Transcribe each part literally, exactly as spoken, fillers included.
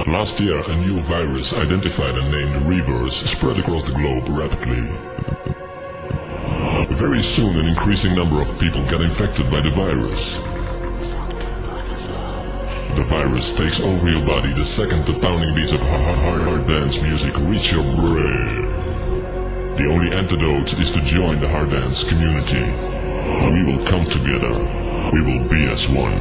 Last year, a new virus identified and named Reverse spread across the globe rapidly. Very soon, an increasing number of people got infected by the virus. The virus takes over your body the second the pounding beats of hard, hard, hard dance music reach your brain. The only antidote is to join the hard dance community. We will come together. We will be as one.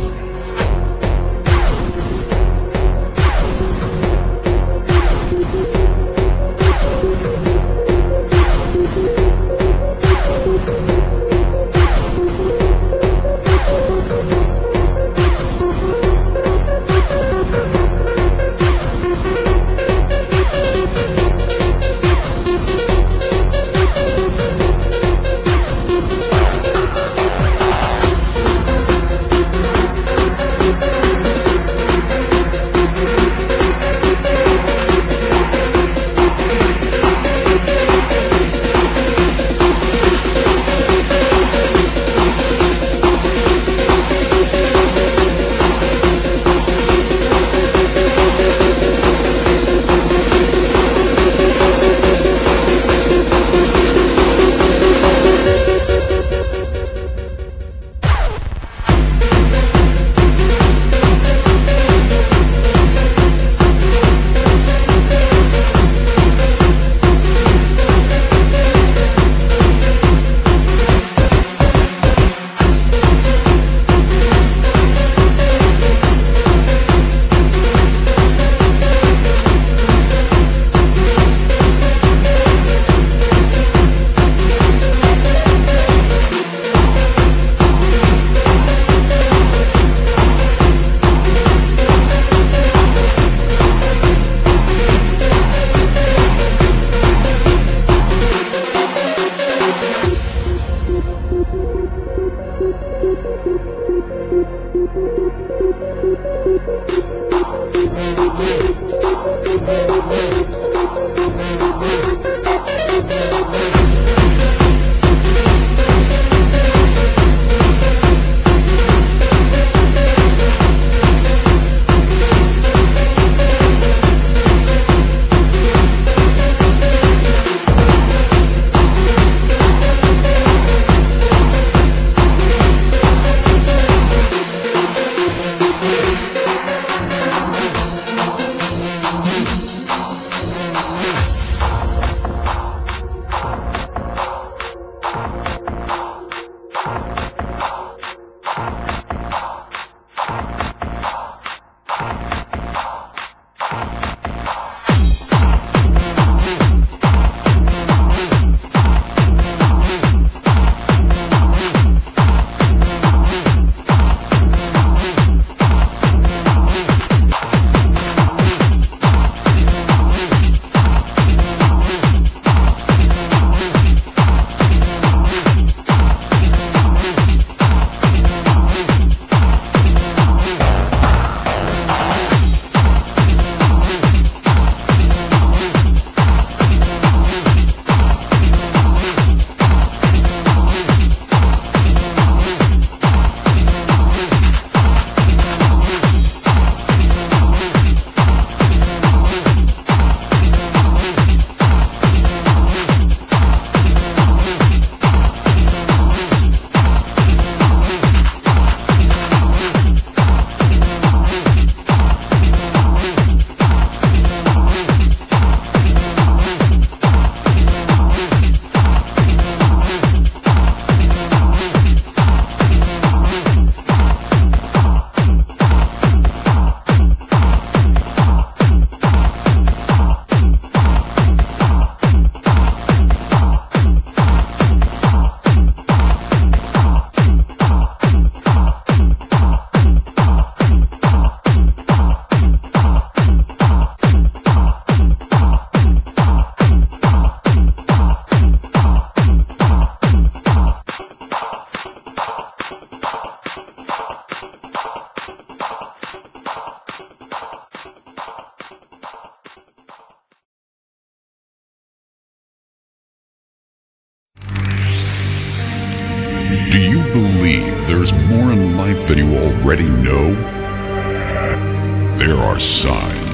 Do you believe there's more in life than you already know? There are signs.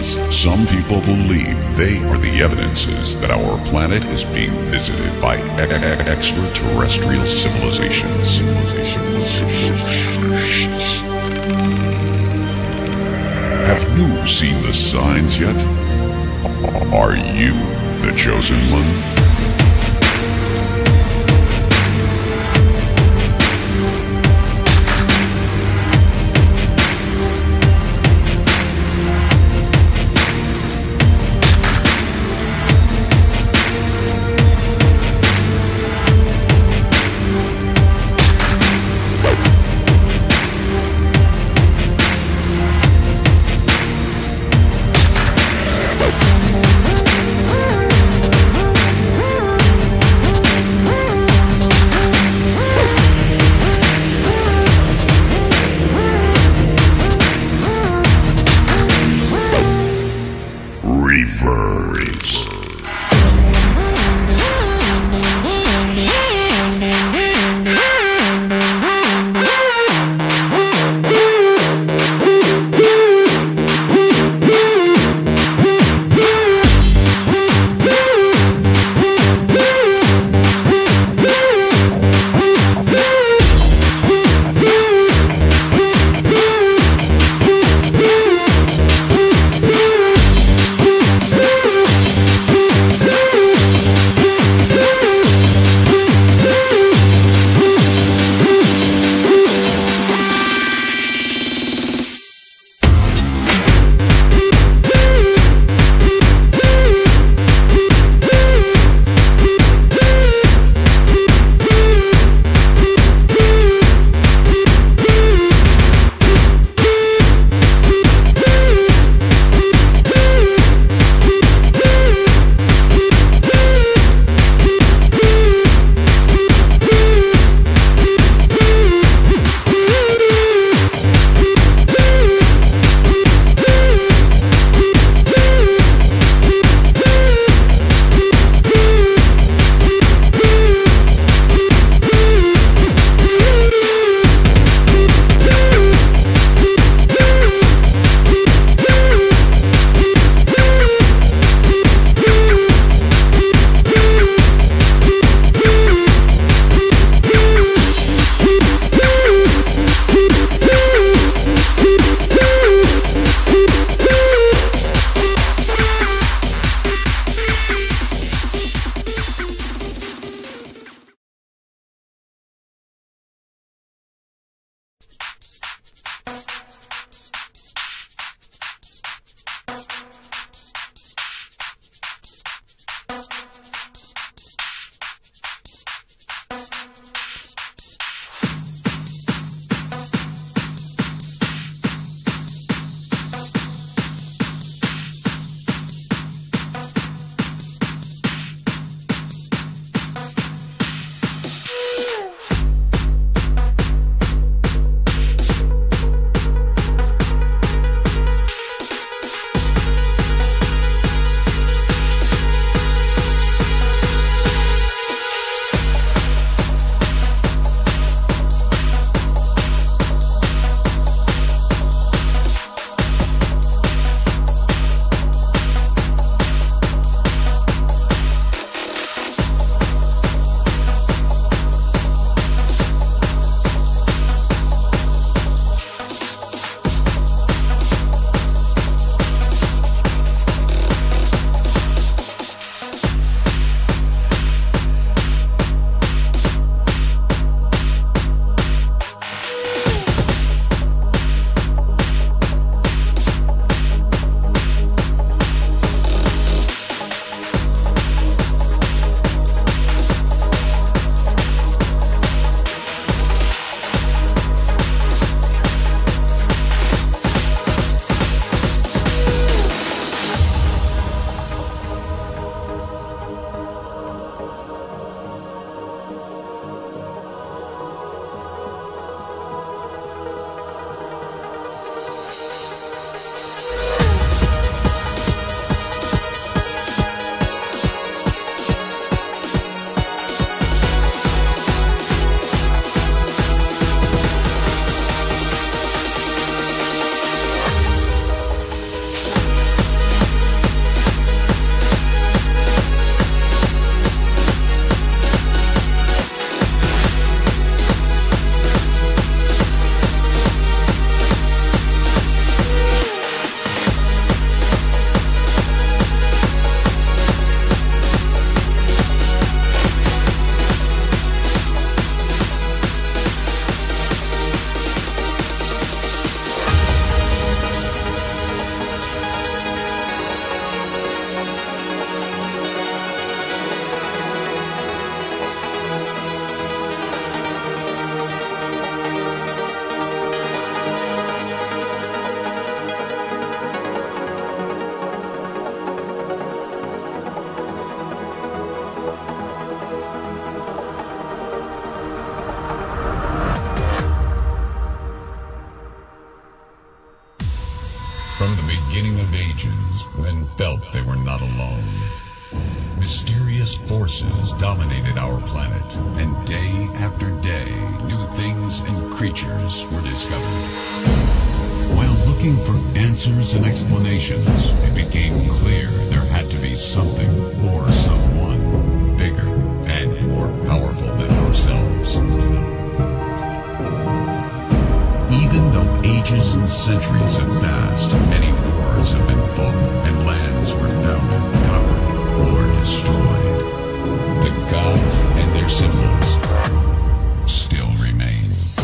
signs. Some people believe they are the evidences that our planet is being visited by e- e- extraterrestrial civilizations. Have you seen the signs yet? Are you the chosen one? Reverse. From the beginning of ages, men felt they were not alone. Mysterious forces dominated our planet, and day after day, new things and creatures were discovered. While looking for answers and explanations, it became clear there had to be something or someone bigger and more powerful than ourselves. Even though ages and centuries have passed, many wars have been fought and lands were founded, conquered, or destroyed. The gods and their symbols still remain.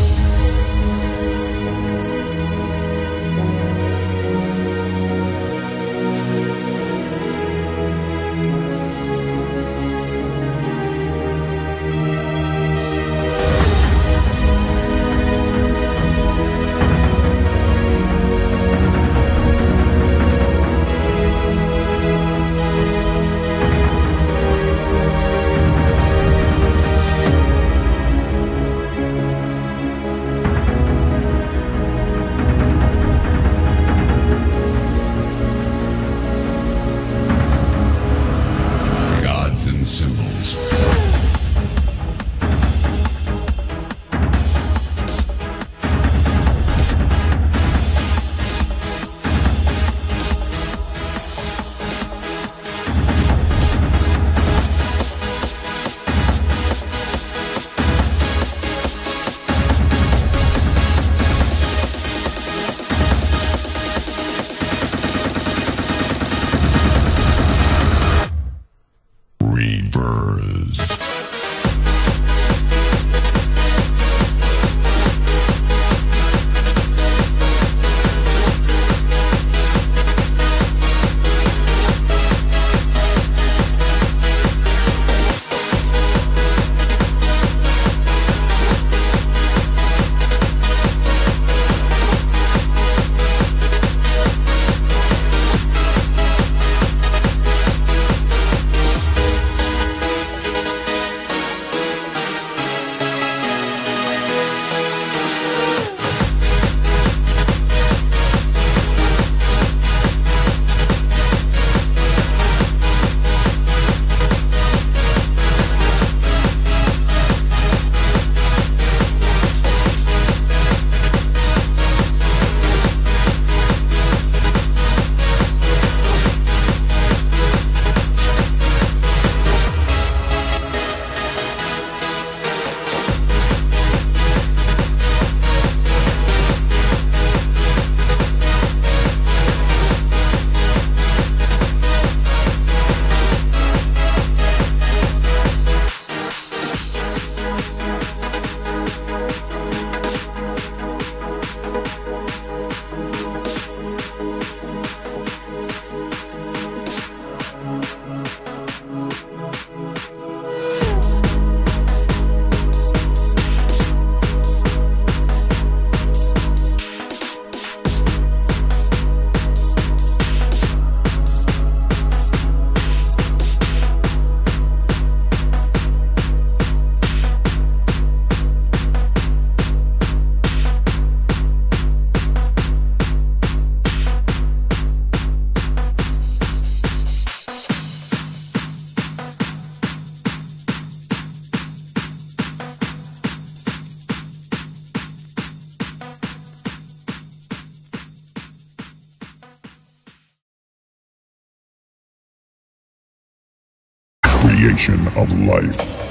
Creation of life.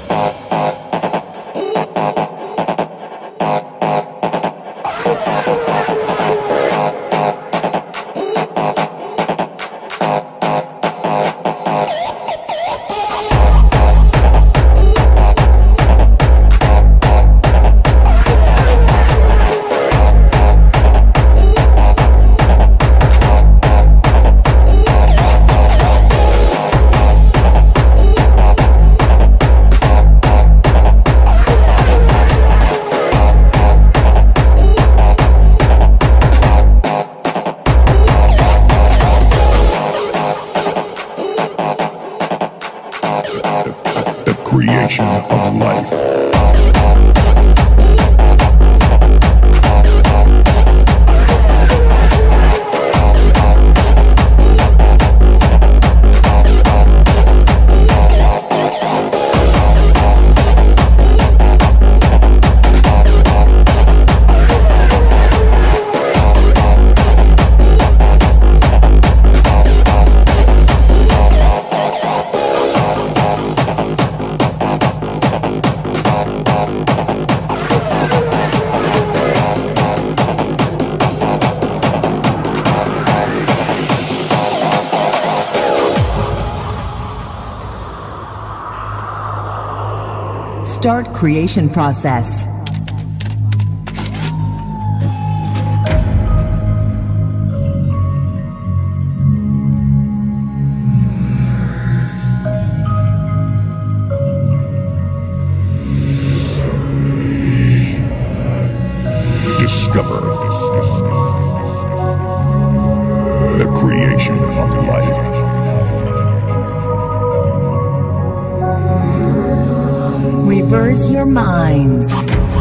Creation of life. Start creation process. Discover the creation of life. Reverse your minds.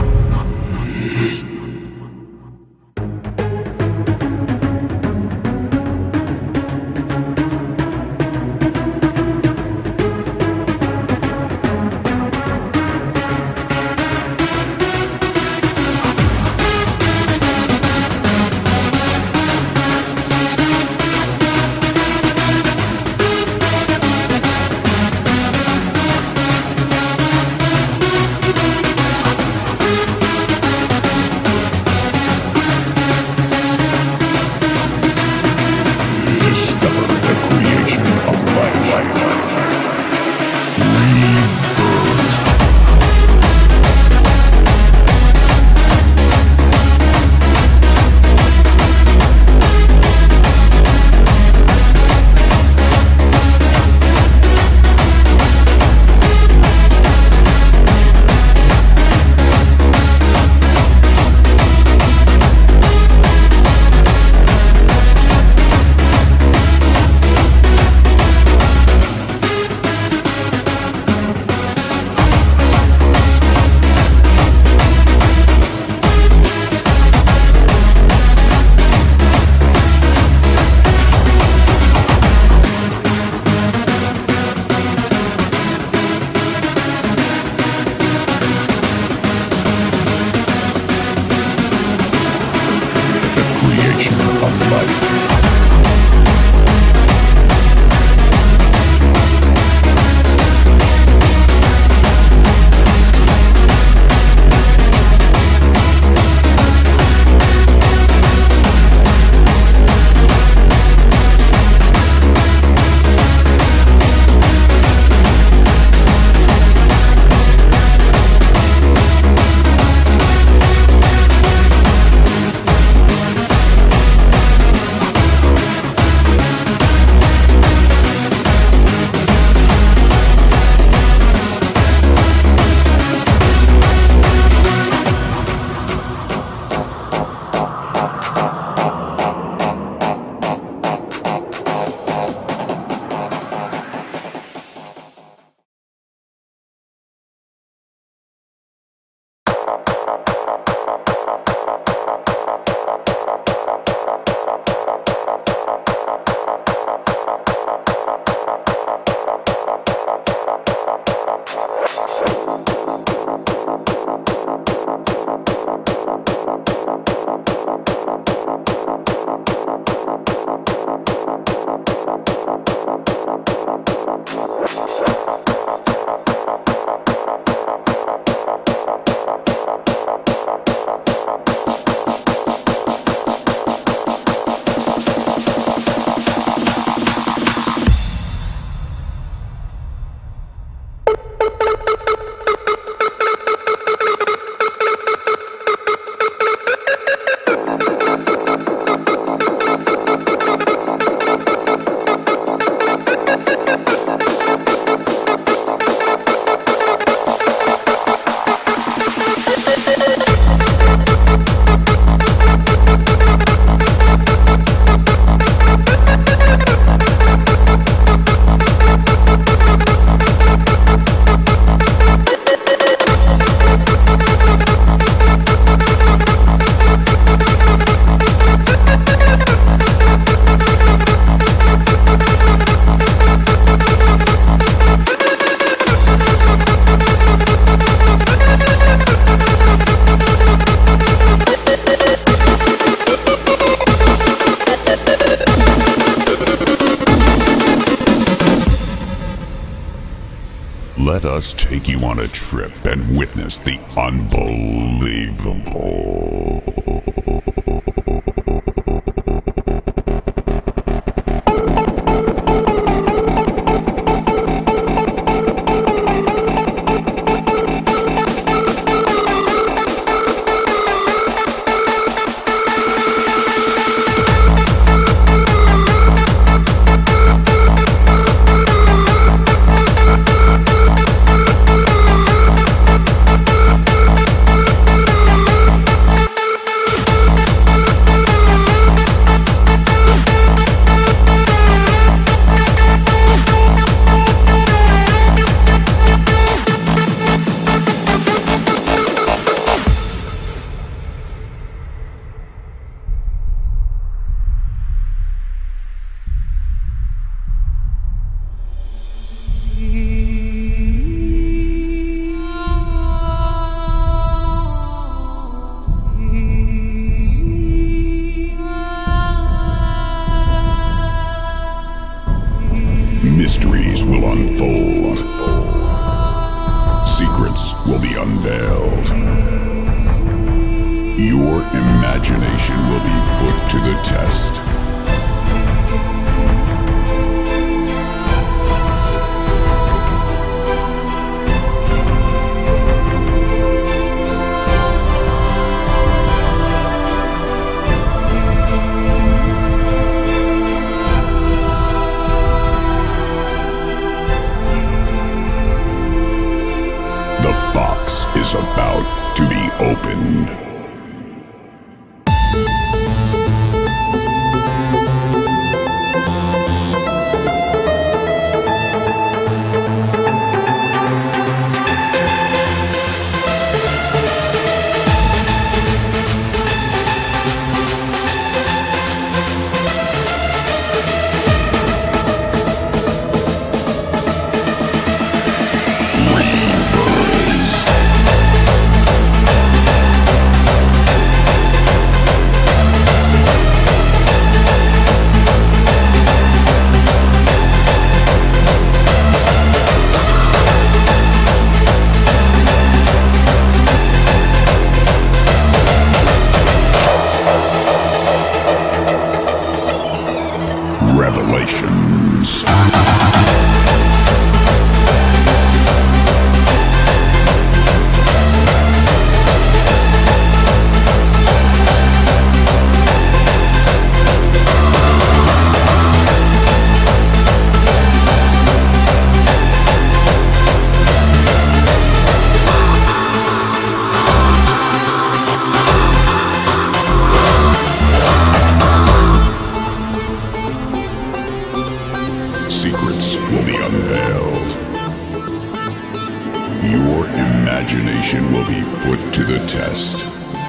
Let us take you on a trip and witness the unbelievable. mysteries will unfold. Secrets will be unveiled. Your imagination will be put to the test. The box is about to be opened. Revelations. Secrets will be unveiled. Your imagination will be put to the test.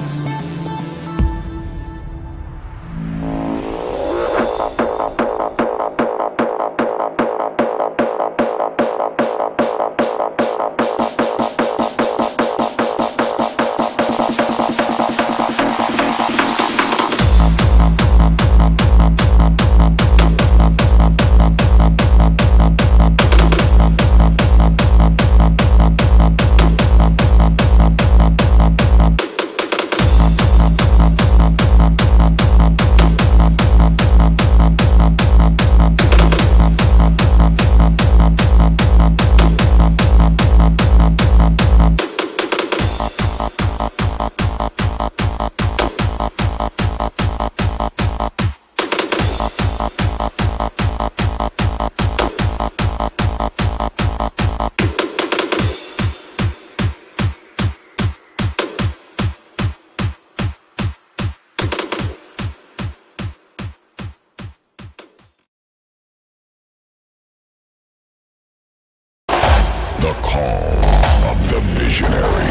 The call of the visionary.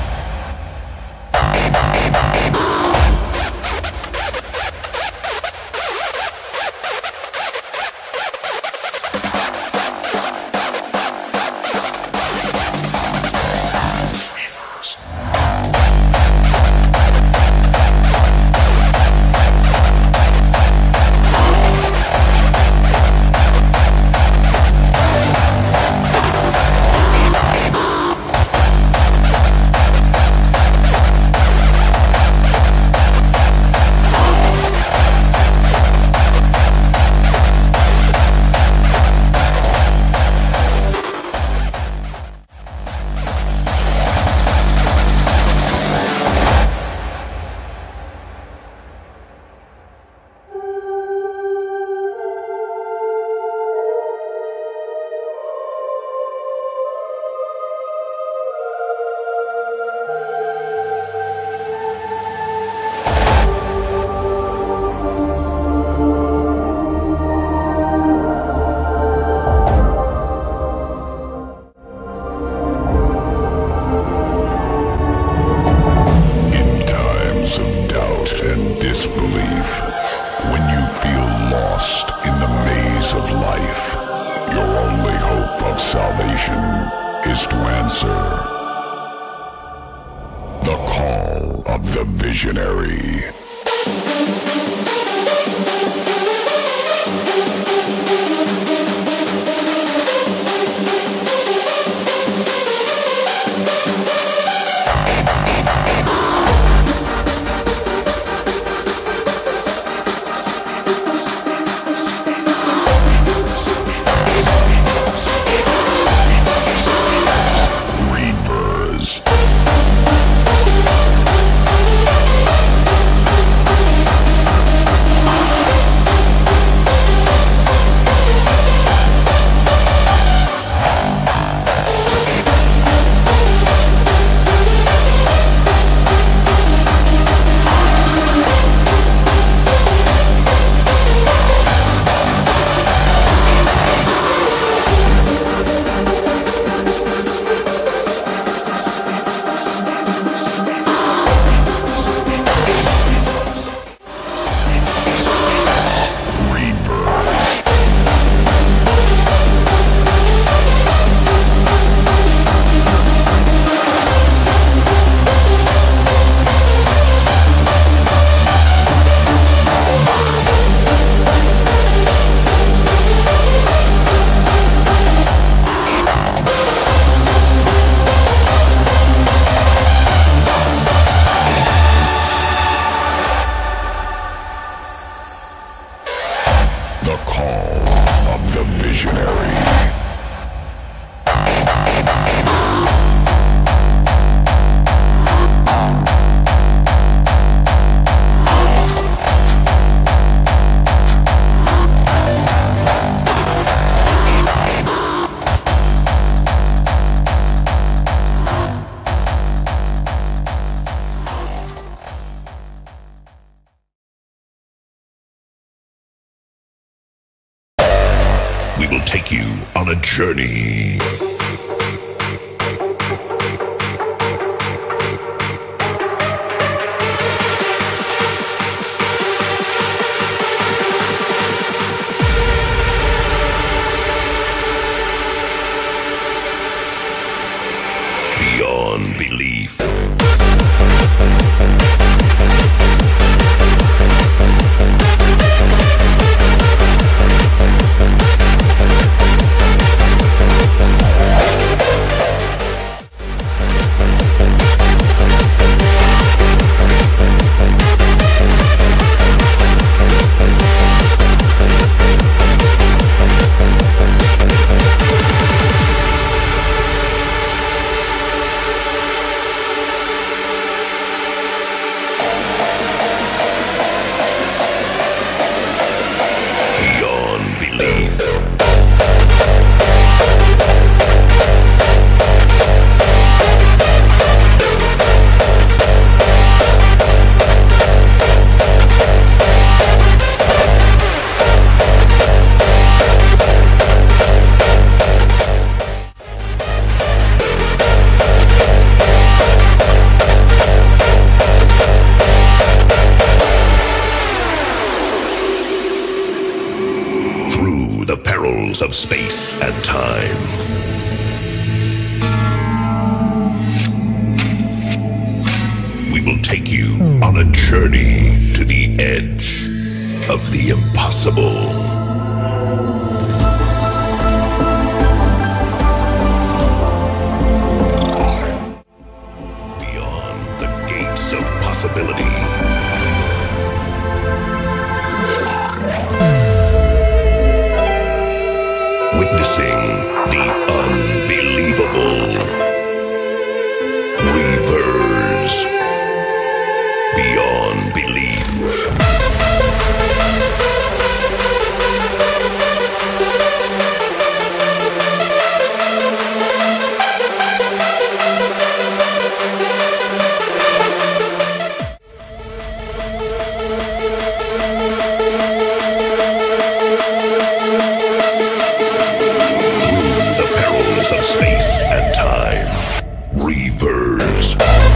Is to answer the call of the visionary. call of the visionary. We will take you on a journey. Beyond belief. Through the perils of space and time. We will take you on a journey to the edge of the impossible. Of possibility. Witnessing the unbelievable. Reavers. Beyond belief. Of space and time. Reavers.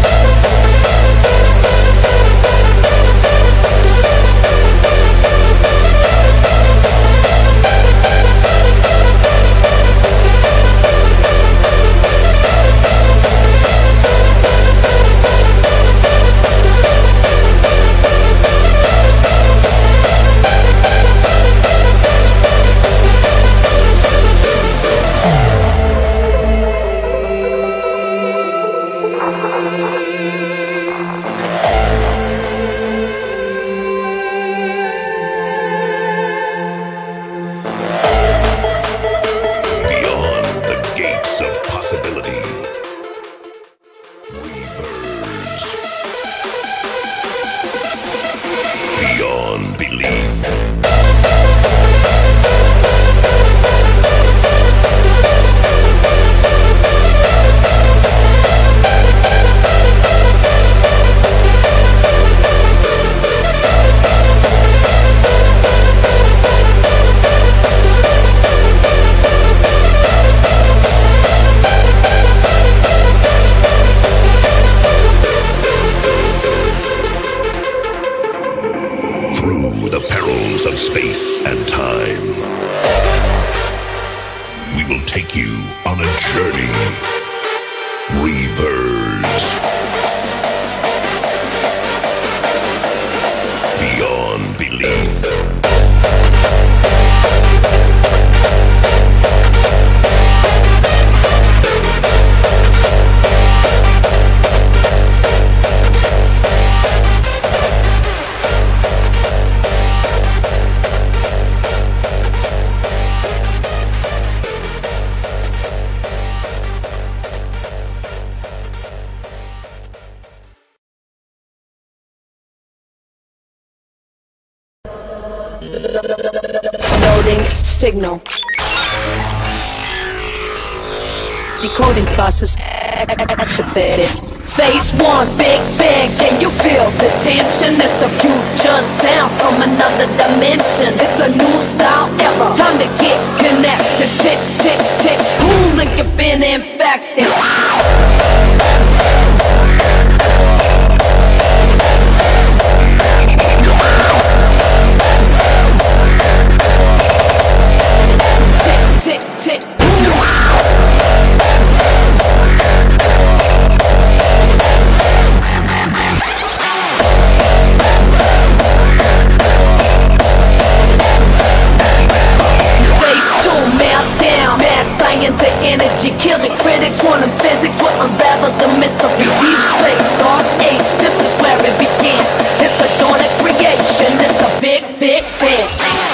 Of possibility. Reavers. Beyond belief. Through the perils of space and time, we will take you on a journey. Reavers. Beyond belief. signal. Decoding process activated. Phase one, Big Bang. Can you feel the tension? It's the future sound from another dimension. It's a new style era. Time to get connected. Tick, tick, tick. Boom, like you've been infected. Tick, tick, tick. Into energy, kill the critics, quantum physics will unravel the mystery. Deep space, dark age, this is where it began. It's a dawn of creation, it's the big, big bang.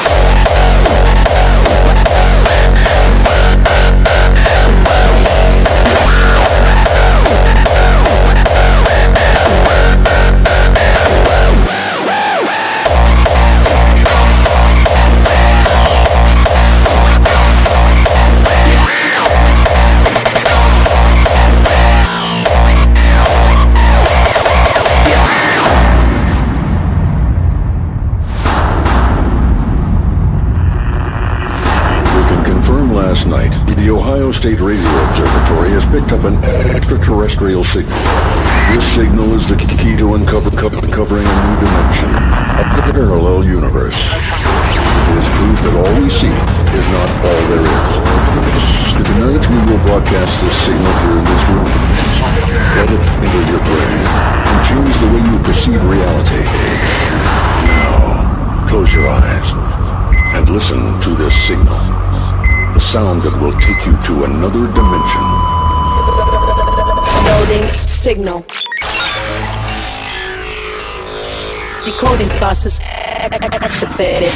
Last night, the Ohio State Radio Observatory has picked up an extraterrestrial signal. This signal is the key to uncover, uncovering a new dimension, a parallel universe. It is proof that all we see is not all there is. Tonight we will broadcast this signal here in this room. Let it enter your brain and change the way you perceive reality. Now, close your eyes and listen to this signal. The sound that will take you to another dimension. Loading signal. Decoding process activated.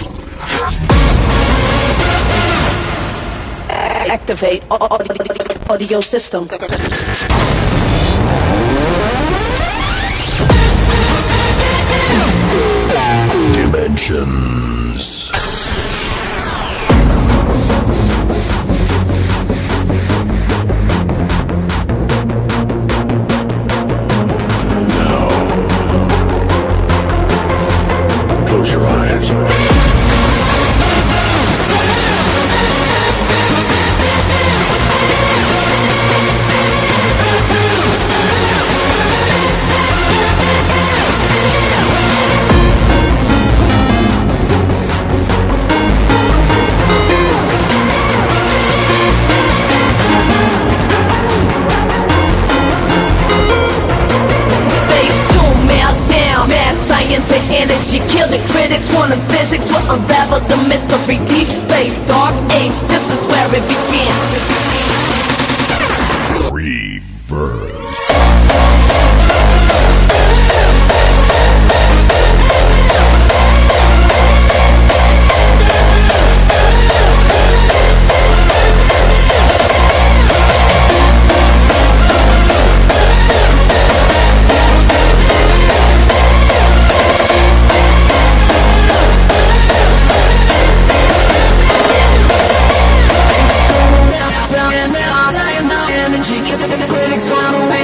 Activate audio system. Dimensions. Close your eyes. Energy, kill the critics, quantum physics will unravel the mystery. Deep space, dark age, this is where it began. Reverb. Energy, kill the critics, quantum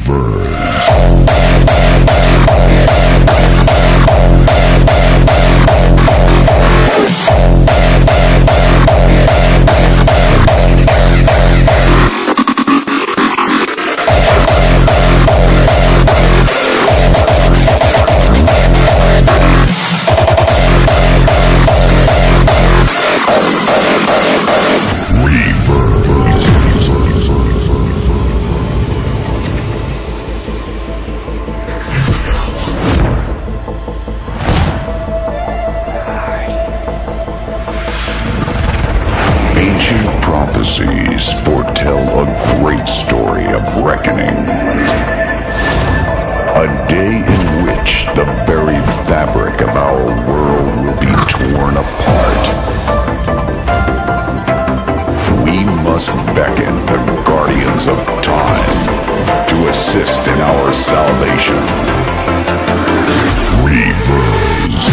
Prophecies foretell a great story of reckoning. A day in which the very fabric of our world will be torn apart. We must beckon the guardians of time to assist in our salvation. Reavers.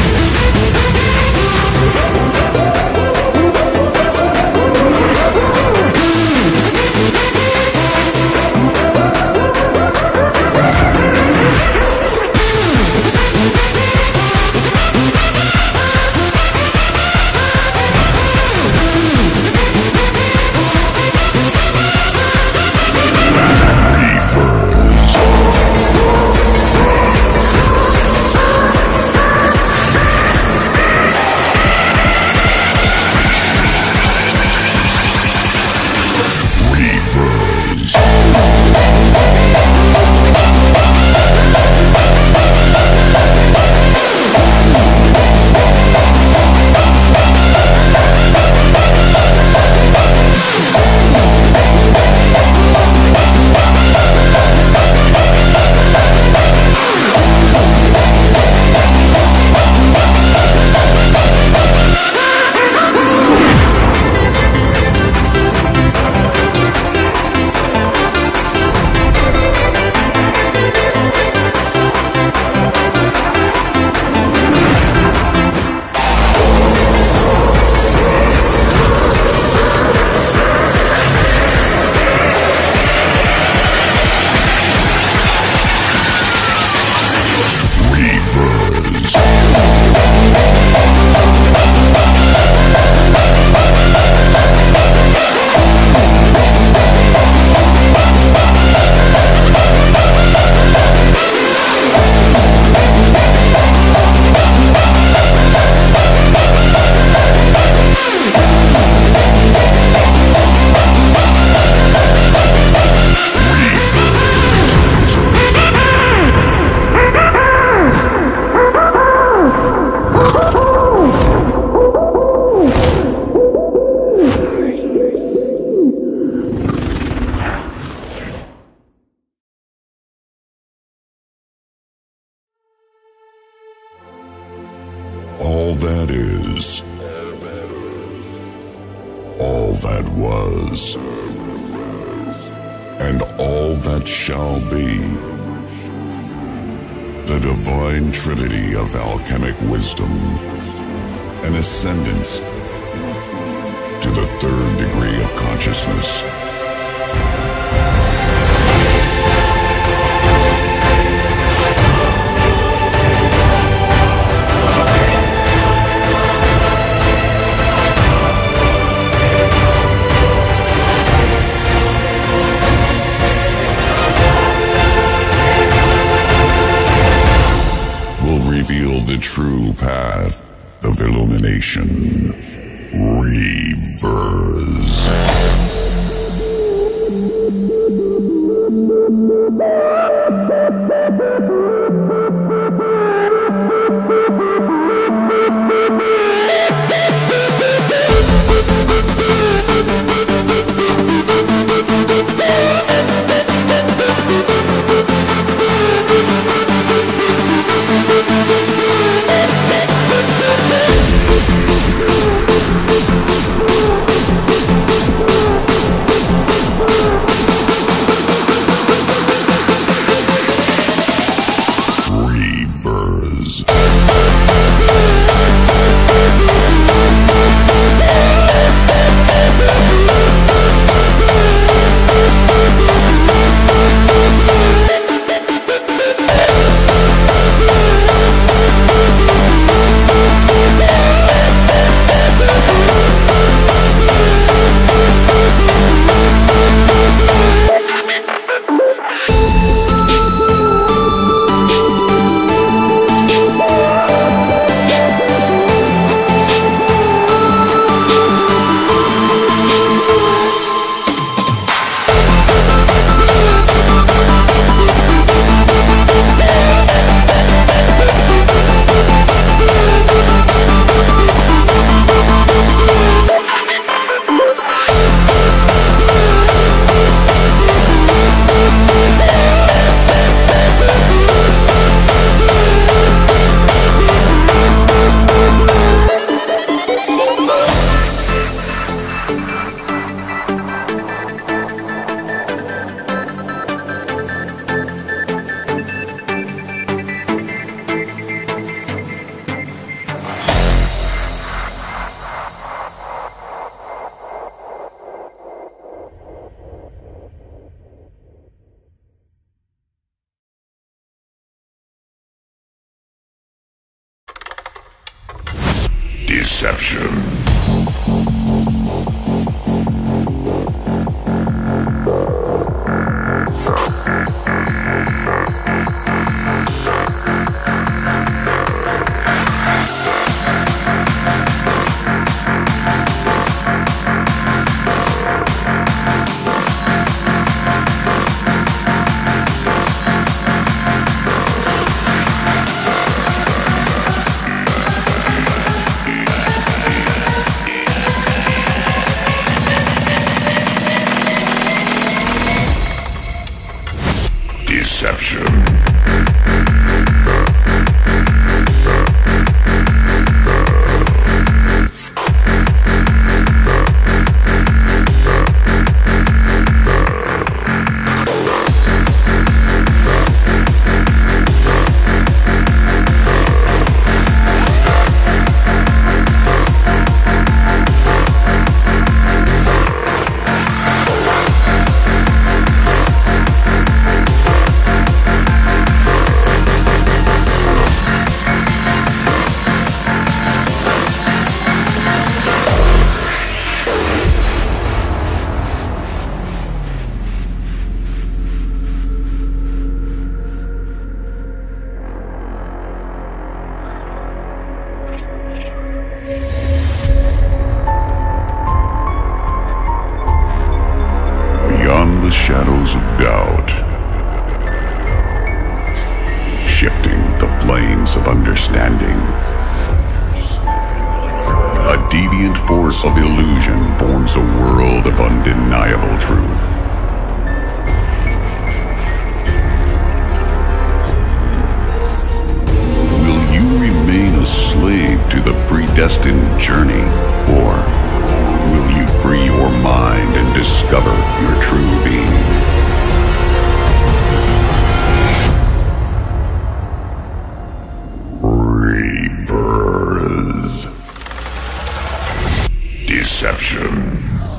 All that is, all that was, and all that shall be. The divine trinity of alchemic wisdom, an ascendance to the third degree of consciousness. Reveal the true path of illumination. Reavers. Deception. Deception. Beyond the shadows of doubt, shifting the planes of understanding, a deviant force of illusion forms a world of undeniable truth. Will you remain a slave to the predestined journey, or will you free your mind and discover your true being? Reavers. Deception.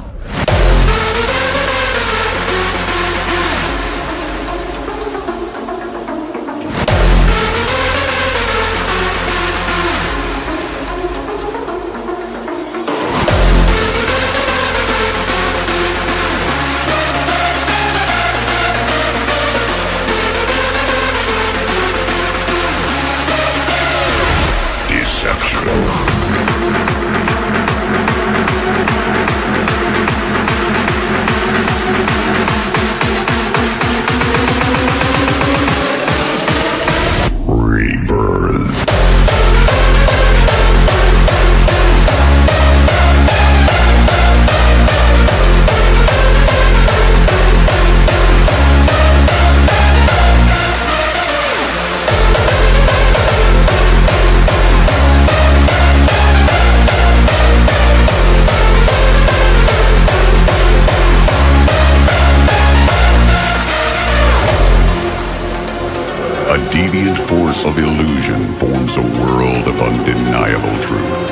A deviant force of illusion forms a world of undeniable truth.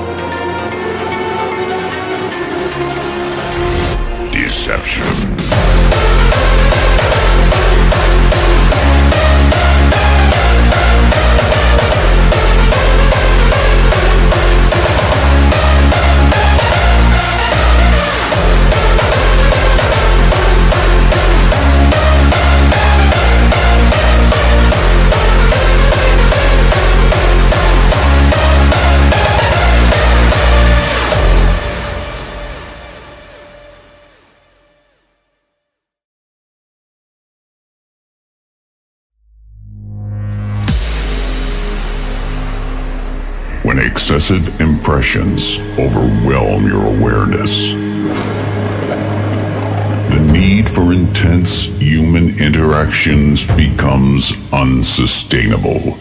Deception. When excessive impressions overwhelm your awareness, the need for intense human interactions becomes unsustainable.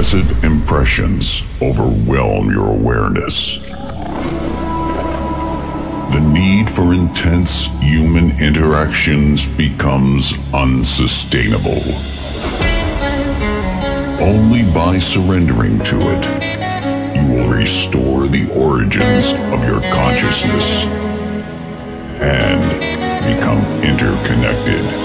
Successive impressions overwhelm your awareness. The need for intense human interactions becomes unsustainable. Only by surrendering to it, you will restore the origins of your consciousness and become interconnected